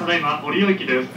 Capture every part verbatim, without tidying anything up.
ただいま折尾駅です。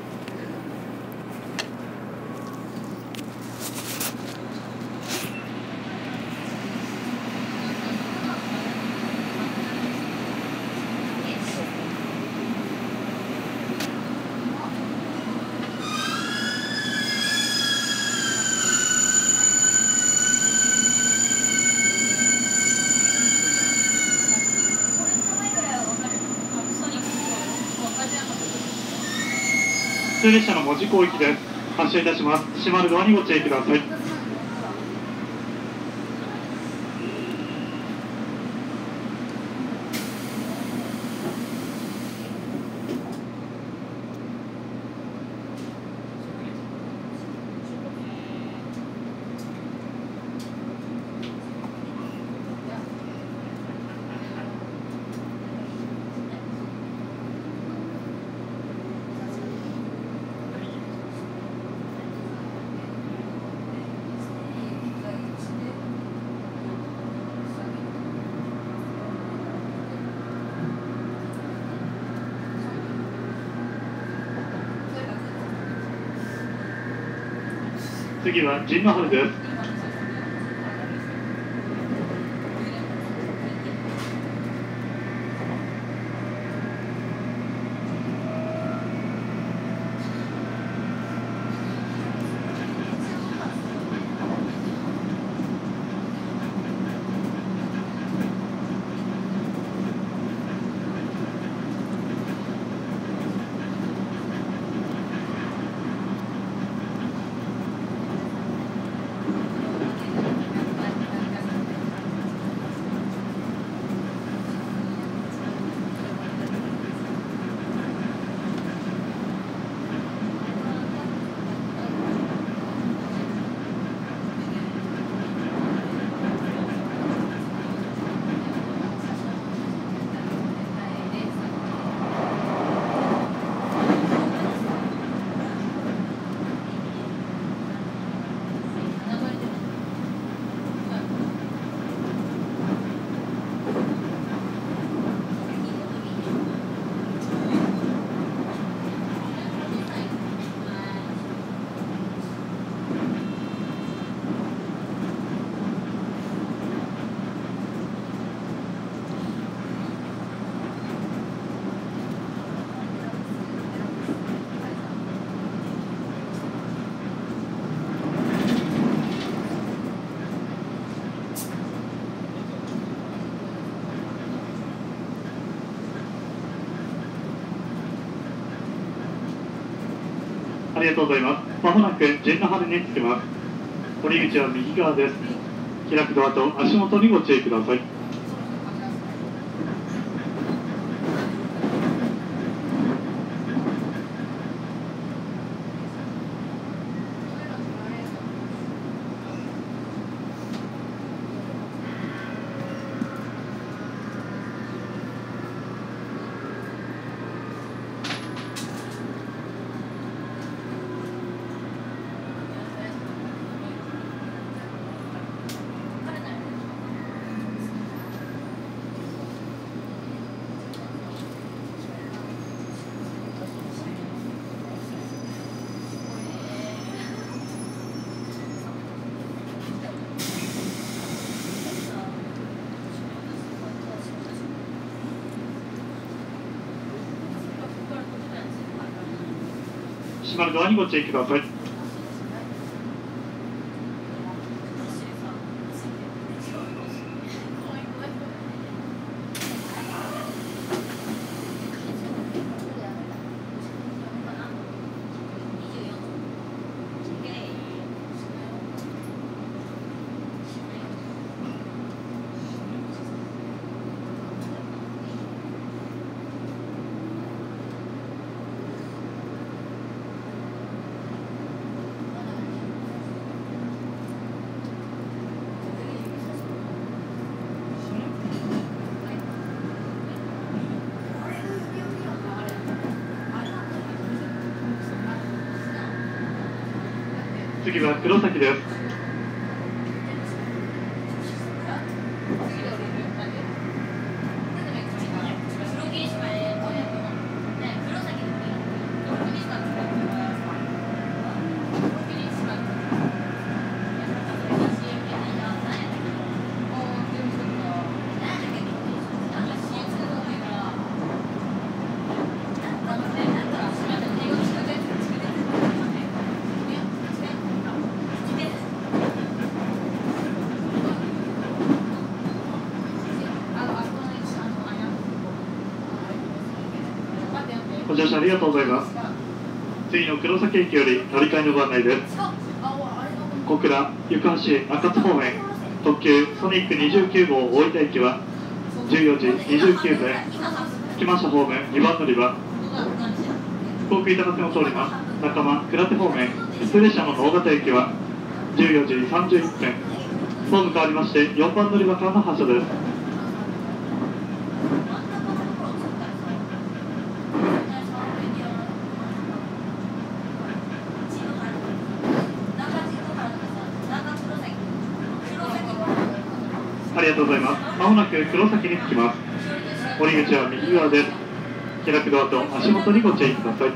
普通列車の門司港行きです。発車いたします。閉まるドアにご注意ください。次は神野原です。ありがとうございます。まもなく神野原に着きます。降り口は右側です。開くドアと足元にご注意ください。閉まるドアにご注意ください。次は黒崎です。 乗車ありがとうございます。次の黒崎駅より乗り換えのご案内です。小倉、行橋、中津方面、特急ソニックにじゅうきゅうごう大分駅はじゅうよじにじゅうきゅうふん、木間車ホームにばん乗り場、航空板橋線を通ります。中間、倉手方面、普通列車の大型駅はじゅうよじさんじゅういっぷん、ホーム変わりましてよんばん乗り場からの発車です。ありがとうございます。まもなく黒崎に着きます。降り口は右側です。開くドアと足元にご注意ください。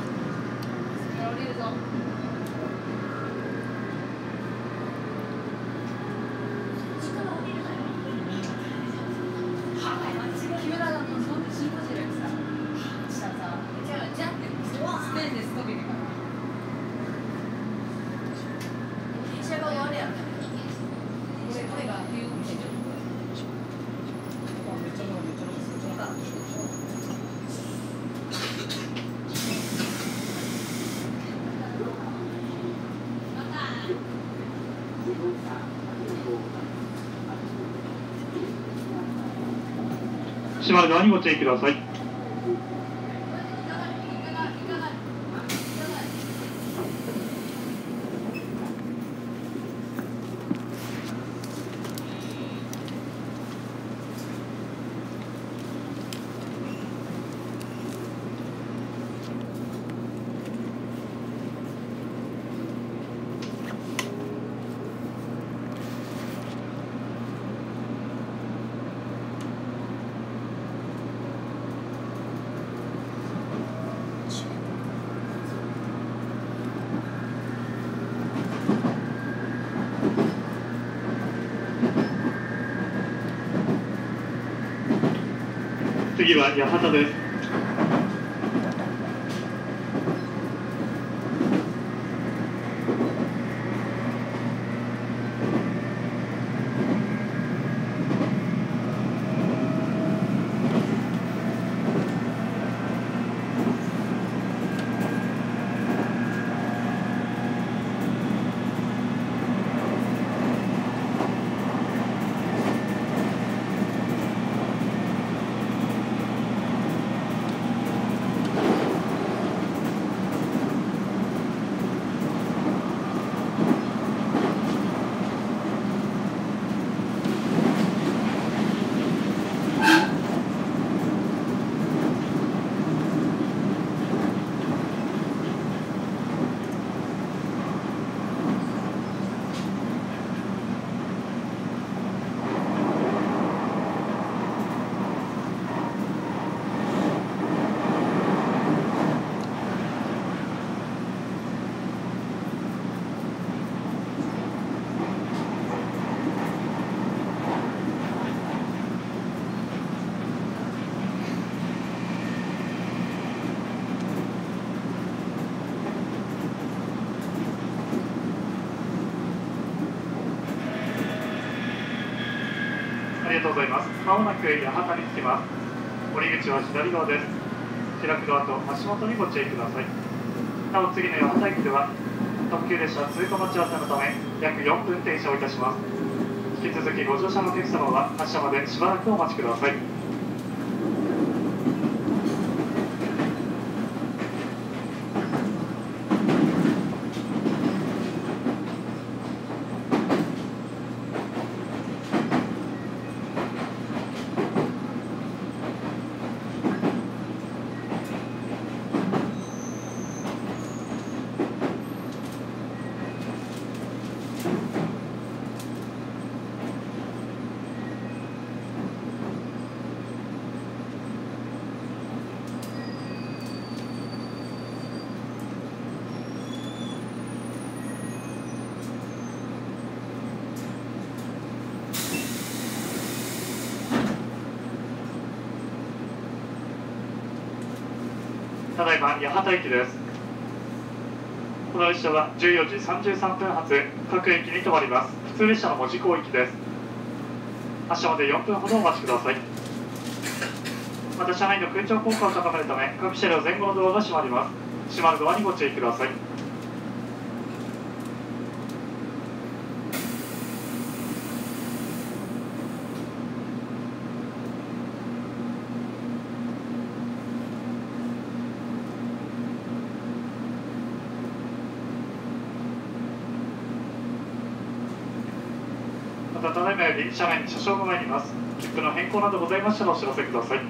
閉まる側にご注意ください。次は八幡です。ありがとうございます。まもなく八幡に着きます。降り口は左側です。開くドアと足元にご注意ください。なお次の八幡駅では特急列車通過待ち合わせのため約よんぷん停車をいたします。引き続きご乗車のお客様は発車までしばらくお待ちください。ただいま八幡駅です。この列車はじゅうよじさんじゅうさんぷん発各駅に停まります。普通列車の門司港行きです。発車までよんぷんほどお待ちください。 また車内の空調効果を高めるため各車両前後のドアが閉まります。閉まるドアにご注意ください。またただいまより車内に車掌が参ります。切符の変更などございましたらお知らせください。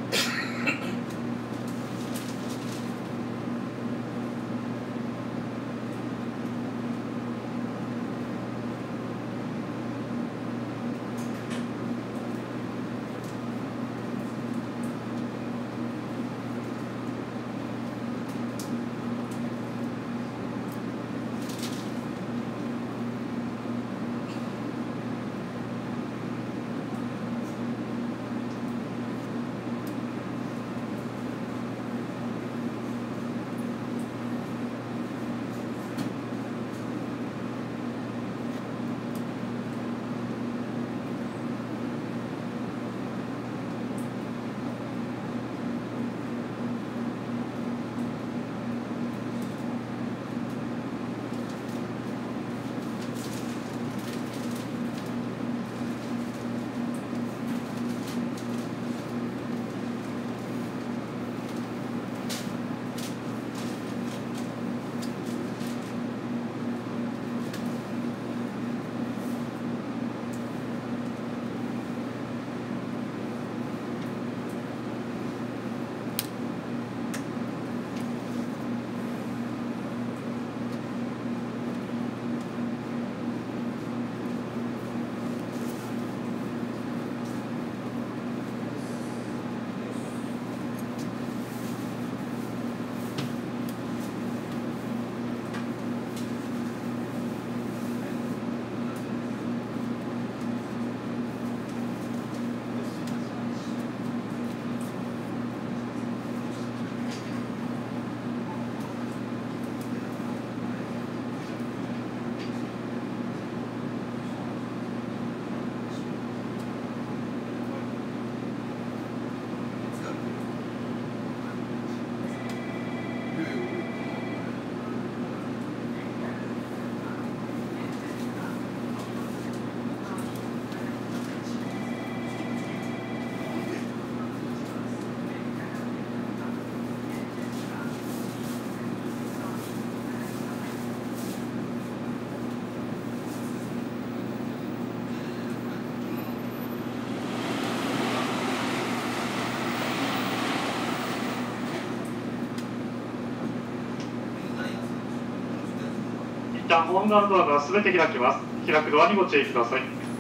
一旦ホーム側のドアがすべて開きます。開くドアにご注意ください。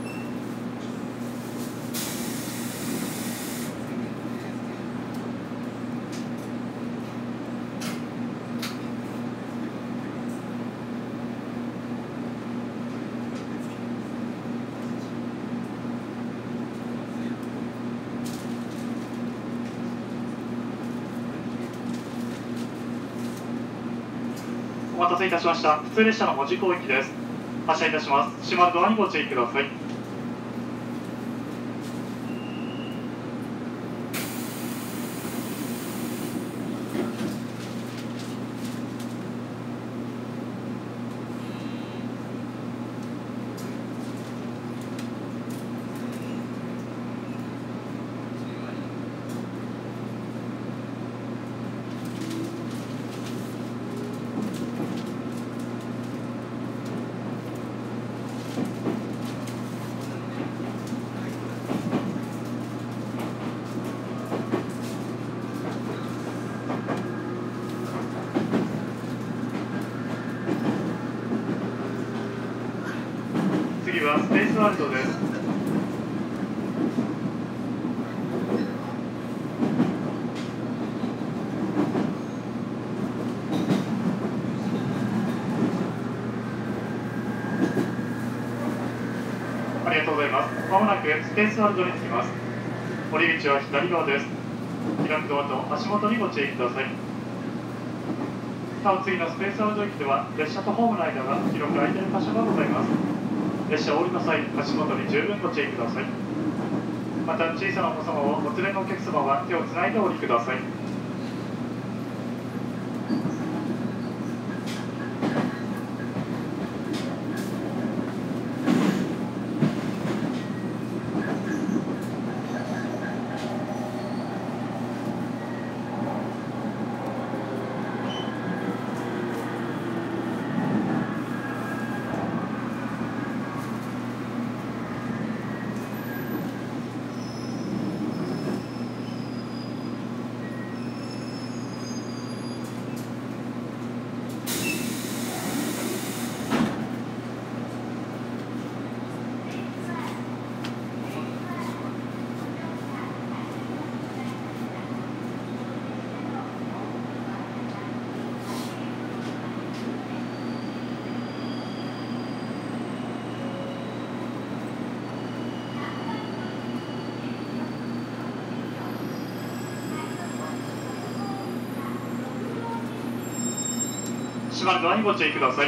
お待たせいたしました。普通列車の門司港行きです。発車いたします。閉まるドアにご注意ください。次はスペースワールドです。ありがとうございます。まもなくスペースワールドに着きます。降り口は左側です。開くドアと足元にご注意ください。さあ、次のスペースワールド駅では列車とホームの間が広く空いている箇所がございます。列車を降りの際、足元に十分ご注意ください。 また小さなお子様をお連れのお客様は手をつないでお降りください。閉まるドアにご注意ください。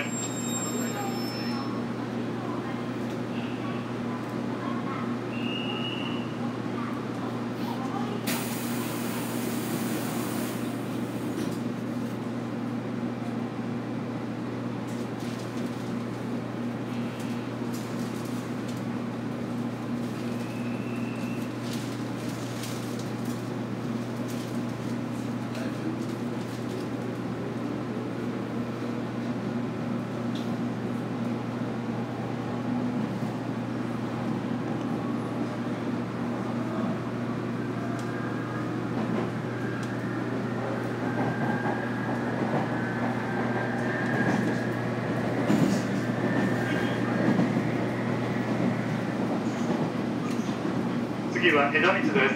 次は枝光です。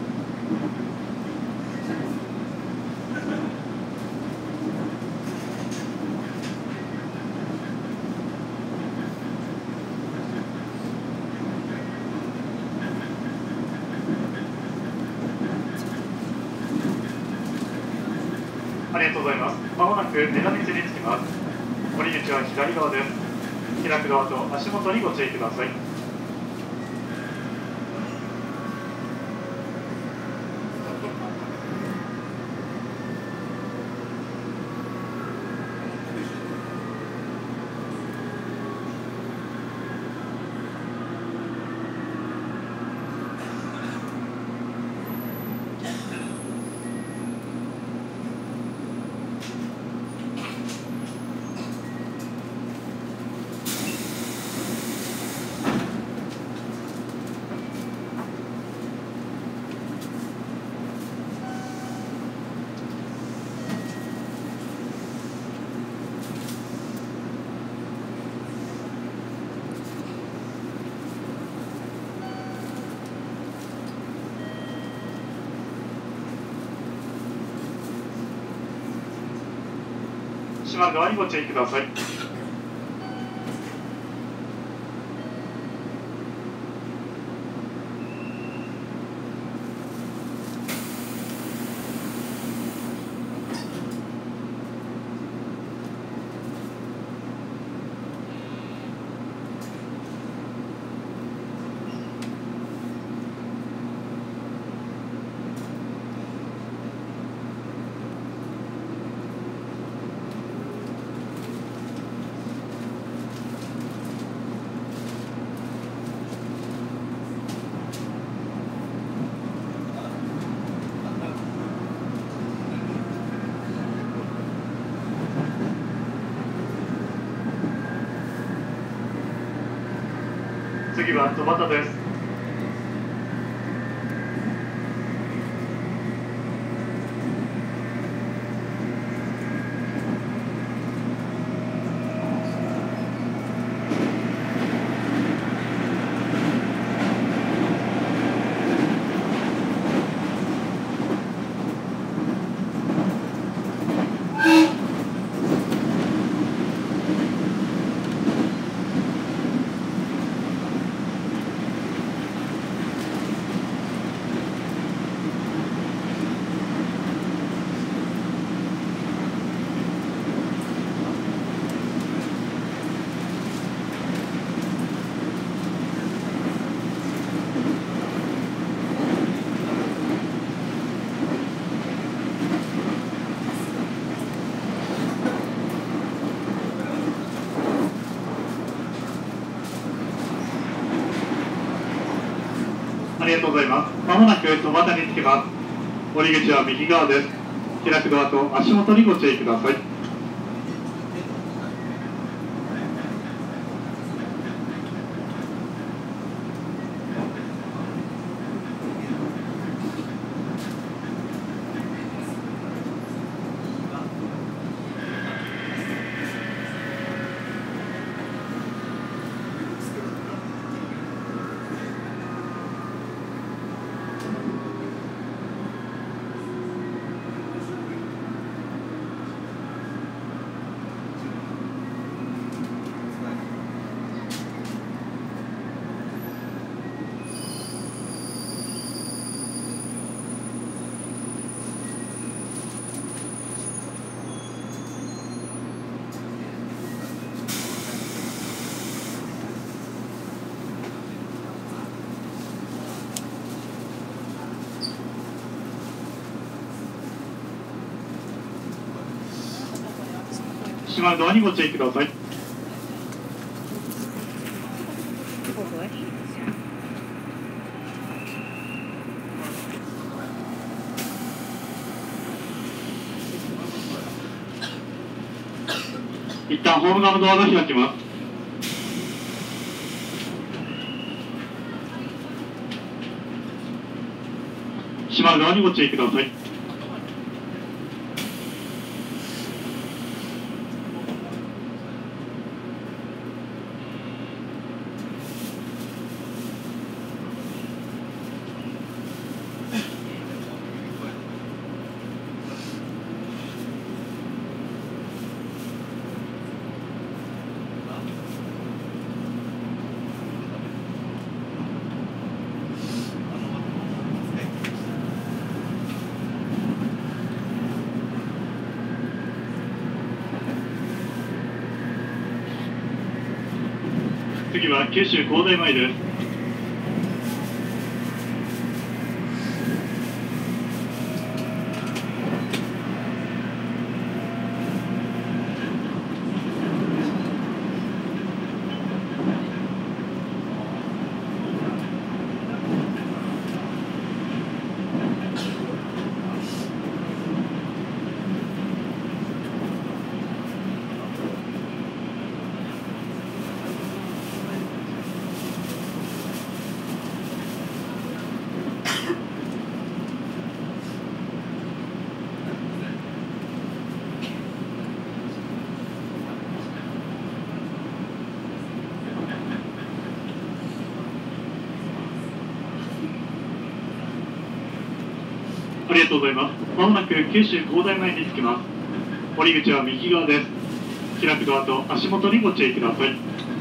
ありがとうございます。まもなく枝光に着きます。降り口は左側です。開くドアと足元にご注意ください。閉まるドアにご注意ください。次は戸端です。 ありがとうございます。まもなく戸端につきます。降り口は右側です。開くドアと足元にご注意ください。閉まるドアにご注意ください。一旦ホーム側のドアが開きます。閉まるドアにご注意ください。次は九州工大前です。ありがとうございます。まもなく九州工大前に着きます。降り口は右側です。開くドアと足元にご注意ください。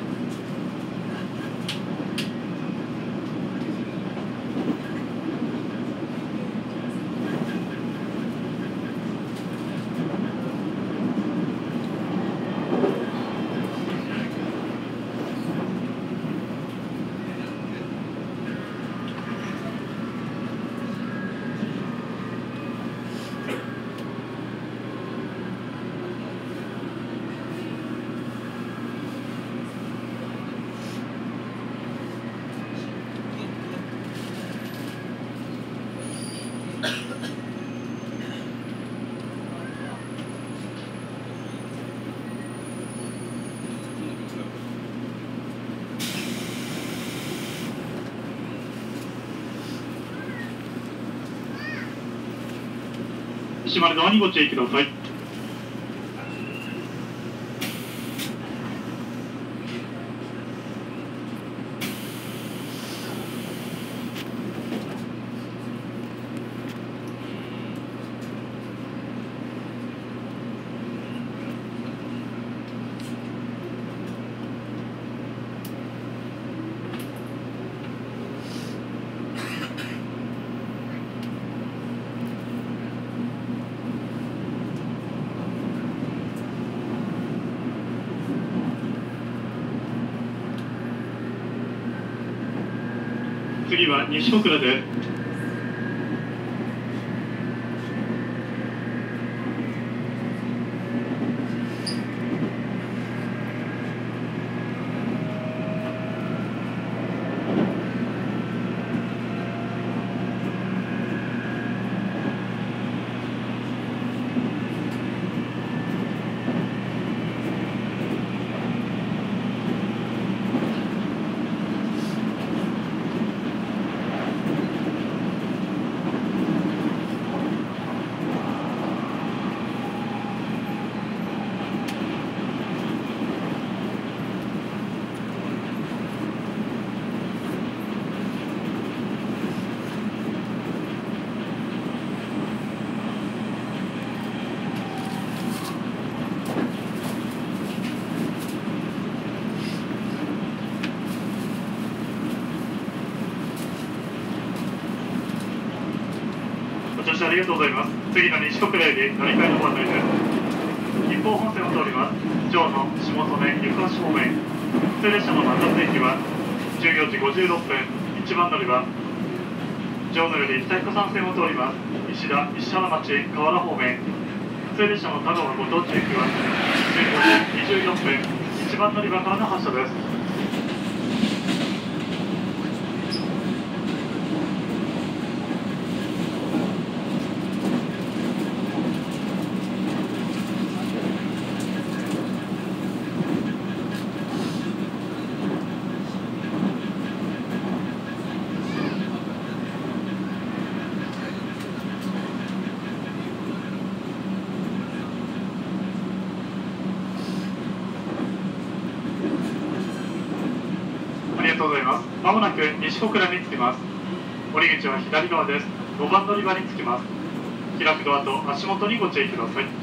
閉まるドアにご注意ください。次は西小倉です。 乗車ありがとうございます。次の西国霊に乗り換えのご案内です。一方本線を通ります。上野、下曽根、行橋方面。普通列車の松田駅はじゅうよじごじゅうろっぷん、いちばん乗り場。上野より北彦山線を通ります。石田、石原町、河原方面。普通列車の田川ご当地駅はじゅうごじにじゅうよんぷん、いちばん乗り場からの発車です。ありがとうございます。まもなく西小倉に着きます。降り口は左側です。ごばん乗り場に着きます。開くドアと足元にご注意ください。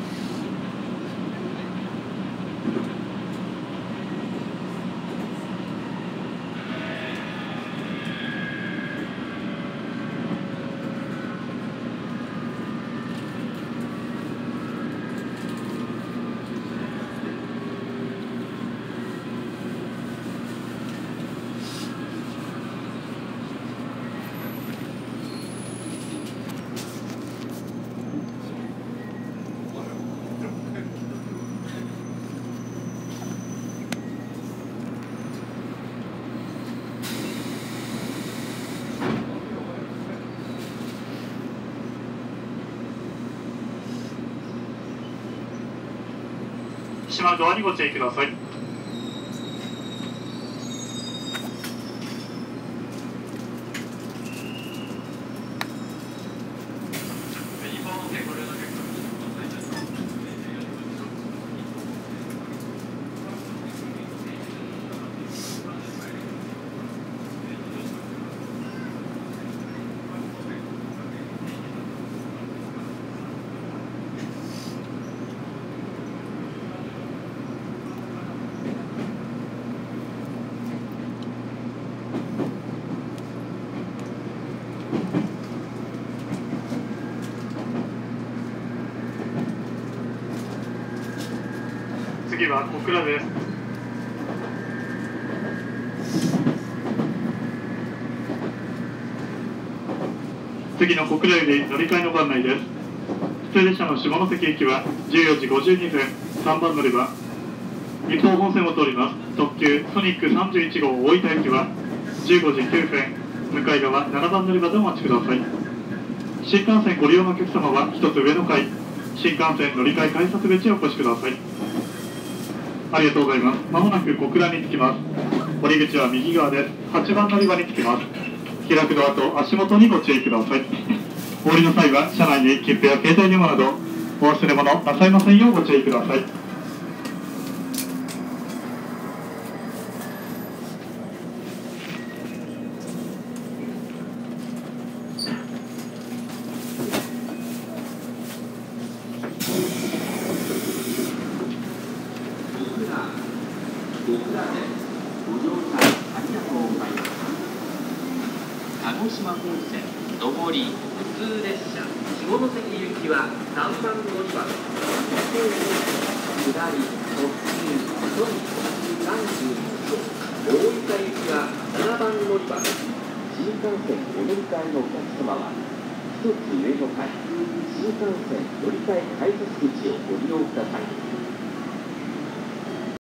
閉まるドアにご注意ください。次は小倉です。次の小倉より乗り換えのご案内です。普通列車の下関駅はじゅうよじごじゅうにふん、さんばん乗り場。一方本線を通ります。特急ソニックさんじゅういち号大分駅はじゅうごじきゅうふん、向かい側ななばん乗り場でお待ちください。新幹線ご利用のお客様はひとつ上の階、新幹線乗り換え改札口へお越しください。ありがとうございます。まもなく小倉に着きます。降り口は右側です。はちばん乗り場に着きます。開くドアと足元にご注意ください。お降りの際は車内に切符や携帯電話などお忘れ物なさいませんようご注意ください。 鹿児島本線上り普通列車下関行きはさんばん乗り場、下り特急ソニックさんじゅういち号大分行きはななばん乗り場。新幹線お乗り換えのお客様はひとつ上の階、新幹線乗り換え改札口をご利用ください。